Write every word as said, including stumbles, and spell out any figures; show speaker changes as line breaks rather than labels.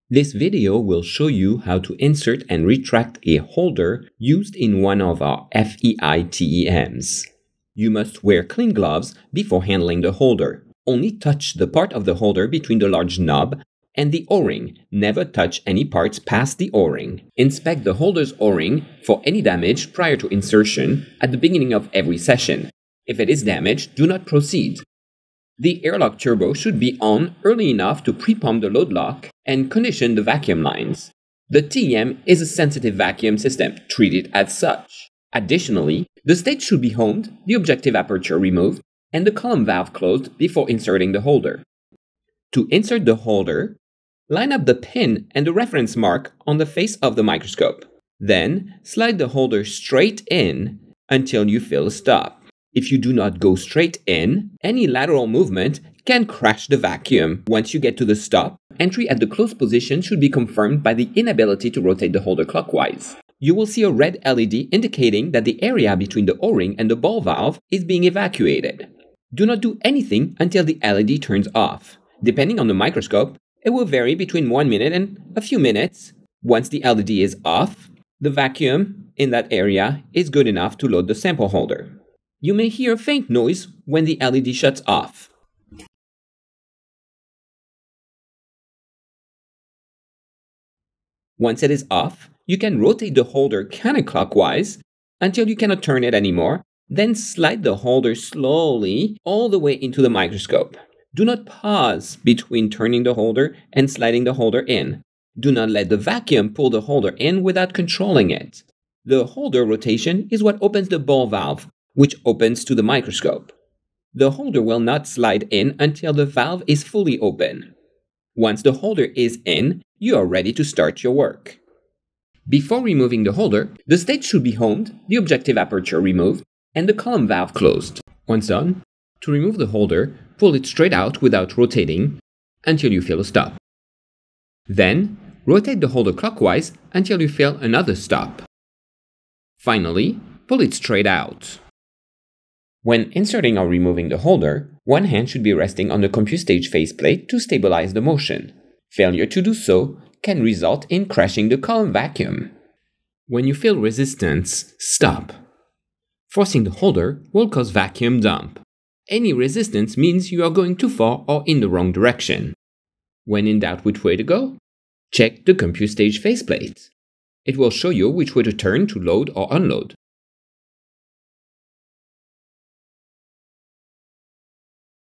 This video will show you how to insert and retract a holder used in one of our F E I T E Ms. You must wear clean gloves before handling the holder. Only touch the part of the holder between the large knob and the O-ring. Never touch any parts past the O-ring. Inspect the holder's O-ring for any damage prior to insertion at the beginning of every session. If it is damaged, do not proceed. The airlock turbo should be on early enough to pre-pump the load lock and condition the vacuum lines. The T E M is a sensitive vacuum system. Treat it as such. Additionally, the stage should be homed, the objective aperture removed, and the column valve closed before inserting the holder. To insert the holder, line up the pin and the reference mark on the face of the microscope. Then, slide the holder straight in until you feel a stop. If you do not go straight in, any lateral movement can crash the vacuum. Once you get to the stop, entry at the closed position should be confirmed by the inability to rotate the holder clockwise. You will see a red L E D indicating that the area between the O-ring and the ball valve is being evacuated. Do not do anything until the L E D turns off. Depending on the microscope, it will vary between one minute and a few minutes. Once the L E D is off, the vacuum in that area is good enough to load the sample holder. You may hear a faint noise when the L E D shuts off. Once it is off, you can rotate the holder counterclockwise until you cannot turn it anymore, then slide the holder slowly all the way into the microscope. Do not pause between turning the holder and sliding the holder in. Do not let the vacuum pull the holder in without controlling it. The holder rotation is what opens the ball valve, which opens to the microscope. The holder will not slide in until the valve is fully open. Once the holder is in, you are ready to start your work. Before removing the holder, the stage should be homed, the objective aperture removed, and the column valve closed. Once done, to remove the holder, pull it straight out without rotating until you feel a stop. Then, rotate the holder clockwise until you feel another stop. Finally, pull it straight out. When inserting or removing the holder, one hand should be resting on the CompuStage faceplate to stabilize the motion. Failure to do so can result in crashing the column vacuum. When you feel resistance, stop. Forcing the holder will cause vacuum dump. Any resistance means you are going too far or in the wrong direction. When in doubt which way to go, check the CompuStage faceplate. It will show you which way to turn to load or unload.